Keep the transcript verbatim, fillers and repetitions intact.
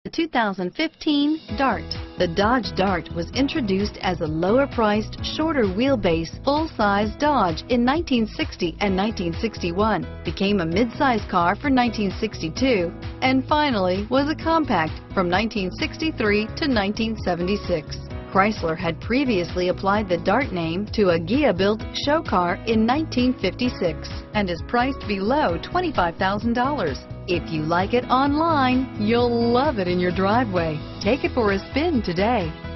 The two thousand fifteen Dart. The Dodge Dart was introduced as a lower-priced, shorter wheelbase, full-size Dodge in nineteen sixty and nineteen sixty-one, became a mid-size car for nineteen sixty-two, and finally was a compact from nineteen sixty-three to nineteen seventy-six. Chrysler had previously applied the Dart name to a Ghia-built show car in nineteen fifty-six and is priced below twenty-five thousand dollars. If you like it online, you'll love it in your driveway. Take it for a spin today.